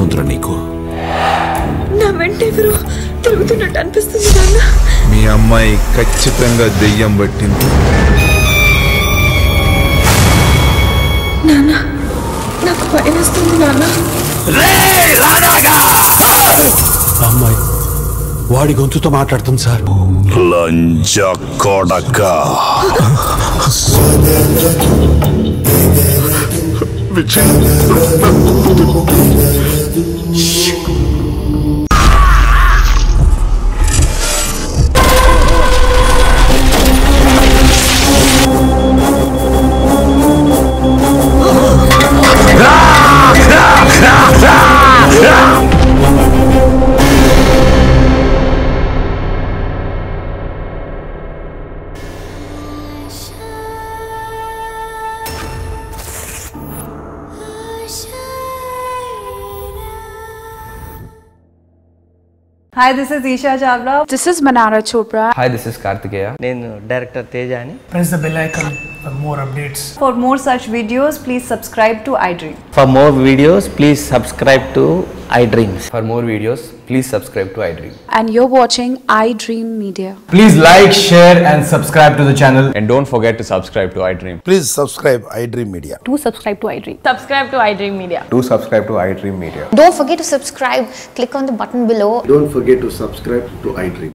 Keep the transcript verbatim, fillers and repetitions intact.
ఉందిరా నీకు? నా వెంట ఎవరో తిరుగుతున్నట్టు అనిపిస్తుంది నాన్న. మీ అమ్మాయి ఖచ్చితంగా దెయ్యం పట్టింది. నాన్న నాకు భయం వేస్తుంది నాన్న. అమ్మాయి వాడి గొంతుతో మాట్లాడుతుంది సార్. లంజ కొడక. Hi, this is Isha Chavla. This is Manara Chopra. Hi, this is Kartikeya. నేను డైరెక్టర్ తేజాని. Press the bell icon for more updates. For more such videos, please subscribe to iDream. For more videos, please subscribe to iDreams. For more videos, please subscribe to iDream. And you're watching iDream Media. Please like, share and subscribe to the channel. And don't forget to subscribe to iDream. Please subscribe iDream Media. Do subscribe to iDream. Subscribe to iDream Media. Do subscribe to iDream Media. Don't forget to subscribe. Click on the button below. Don't forget to subscribe to iDream.